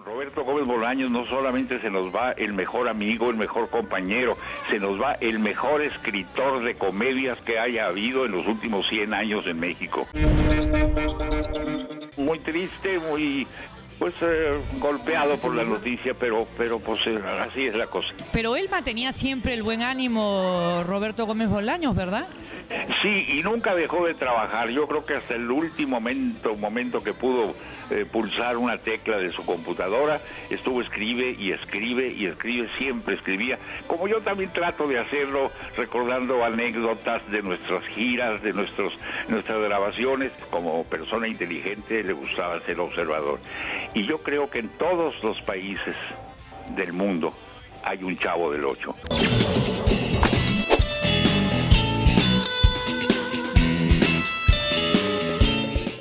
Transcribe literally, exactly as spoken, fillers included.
Roberto Gómez Bolaños no solamente se nos va el mejor amigo, el mejor compañero, se nos va el mejor escritor de comedias que haya habido en los últimos cien años en México. Muy triste, muy... Pues eh, golpeado por la noticia, pero pero pues eh, así es la cosa. Pero él mantenía siempre el buen ánimo, Roberto Gómez Bolaños, ¿verdad? Sí, y nunca dejó de trabajar. Yo creo que hasta el último momento, momento que pudo eh, pulsar una tecla de su computadora, estuvo escribe y escribe y escribe, siempre escribía. Como yo también trato de hacerlo, recordando anécdotas de nuestras giras, de nuestros nuestras grabaciones. Como persona inteligente le gustaba ser observador. Y yo creo que en todos los países del mundo hay un Chavo del Ocho.